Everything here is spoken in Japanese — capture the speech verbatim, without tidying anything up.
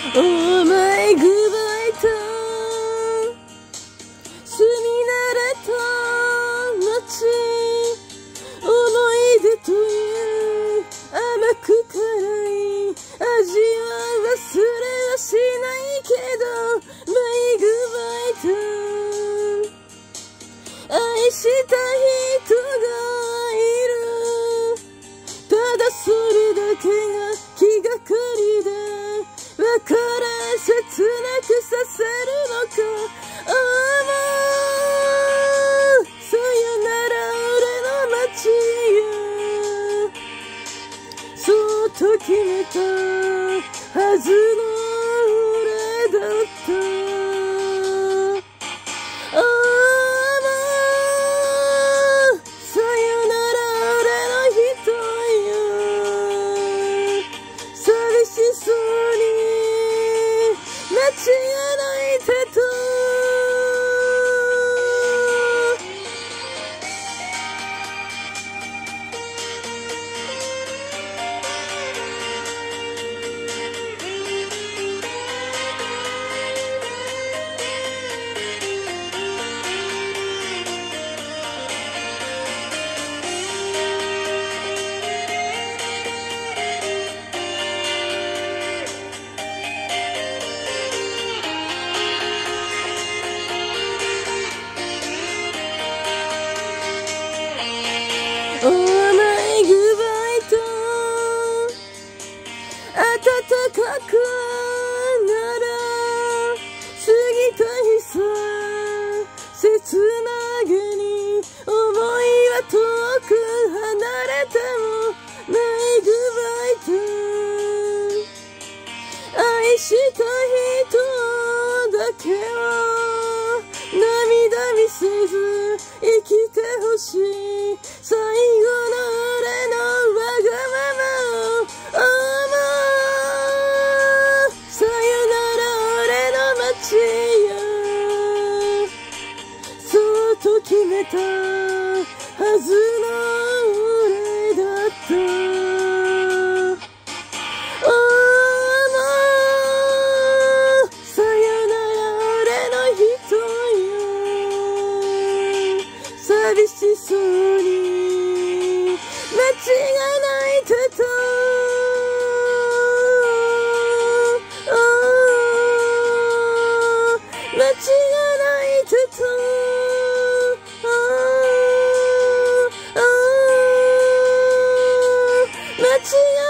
Oh my goodbyeと住み慣れた街思い出という甘く辛い味は忘れはしないけど My goodbye と愛した人がいるただそれだけが気がかりで別れ切なくさせるのかああもうさよなら俺の街よそうと決めたはずの俺だったああもうさよなら俺の人よ寂しそうに街が泣いてたOh my goodbye と暖かくなら過ぎた日さ切なげに思いは遠く離れても My goodbye と愛した人だけを涙見せず生きてほしい最後の俺のわがままを思うさよなら俺の街よそうと決めたはずの俺だった思うさよなら俺の人よ寂しそうに街が泣いてた街が泣いてた街が